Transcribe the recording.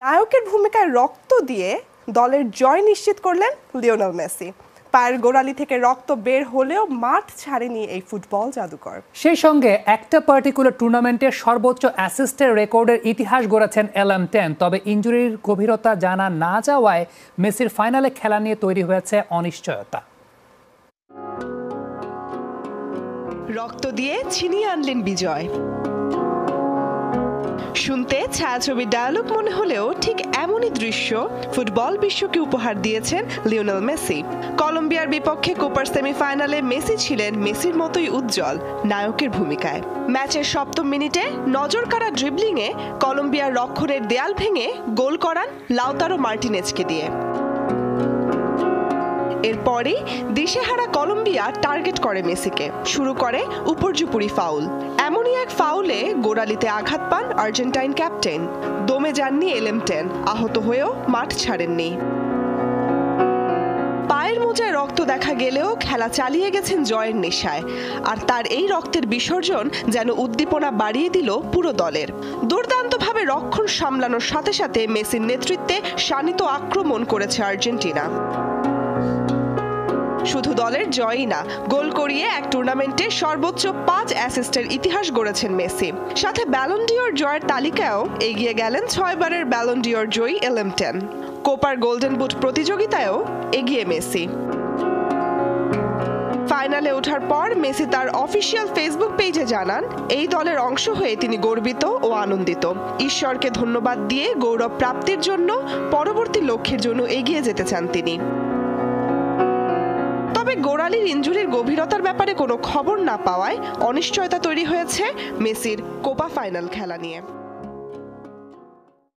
নায়কের ভূমিকায় রক্ত দিয়ে দলের জয় নিশ্চিত করলেন লিওনেল মেসি। পায়ের গোড়ালি থেকে রক্ত বের হলেও মাঠ ছাড়েনি এই ফুটবল জাদুকর। সেই সঙ্গে একটা পার্টিকুলার টুর্নামেন্টের সর্বোচ্চ অ্যাসিস্টের রেকর্ডের ইতিহাস গড়েছেন LM10। তবে ইনজুরির গভীরতা জানা না যাওয়ায় মেসির ফাইনালে খেলা নিয়ে তৈরি হয়েছে অনিশ্চয়তা। রক্ত দিয়ে ছিনিয়ে আনলেন বিজয়। শুনতে ছায়াছবি ডায়ালগ মনে হলেও ঠিক এমনই দৃশ্য ফুটবল বিশ্বকে উপহার দিয়েছেন লিওনেল মেসি। কলম্বিয়ার বিপক্ষে কোপার সেমিফাইনালে মেসি ছিলেন মেসির মতোই উজ্জ্বল নায়কের ভূমিকায়। ম্যাচের 7ম মিনিটে নজর কাড়া ড্রিবলিংয়ে কলম্বিয়ার রক্ষণের দেয়াল ভেঙে গোল করান লাউতারো মার্টিনেজকে দিয়ে। এরপরই দিশেহারা কলম্বিয়া টার্গেট করে মেসিকে, শুরু করে উপর্যুপুরি ফাউল। এমনই এক ফাউলে গোড়ালিতে আঘাত পান আর্জেন্টাইন ক্যাপ্টেন। দমে যাননি LM10, আহত হয়েও মাঠ ছাড়েননি। পায়ের মোজায় রক্ত দেখা গেলেও খেলা চালিয়ে গেছেন জয়ের নেশায়। আর তার এই রক্তের বিসর্জন যেন উদ্দীপনা বাড়িয়ে দিল পুরো দলের। দুর্দান্তভাবে রক্ষণ সামলানোর সাথে সাথে মেসির নেতৃত্বে শানিত আক্রমণ করেছে আর্জেন্টিনা। শুধু দলের জয়ই না, গোল করিয়ে এক টুর্নামেন্টে সর্বোচ্চ 5 অ্যাসিস্টের ইতিহাস গড়েছেন মেসি। সাথে ব্যালন ডিওর জয়ের তালিকায়ও এগিয়ে গেলেন 6 বারের ব্যালন ডিওর জয়ী LM10। কোপার গোল্ডেন বুট প্রতিযোগিতায়ও এগিয়ে মেসি। ফাইনালে ওঠার পর মেসি তার অফিসিয়াল ফেসবুক পেজে জানান, এই দলের অংশ হয়ে তিনি গর্বিত ও আনন্দিত। ঈশ্বরকে ধন্যবাদ দিয়ে গৌরব প্রাপ্তির জন্য পরবর্তী লক্ষ্যের জন্য এগিয়ে যেতে চান তিনি। তবে গোড়ালির ইনজুরির গভীরতার ব্যাপারে কোনো খবর না পাওয়ায় অনিশ্চয়তা তৈরি হয়েছে মেসির কোপা ফাইনাল খেলা নিয়ে।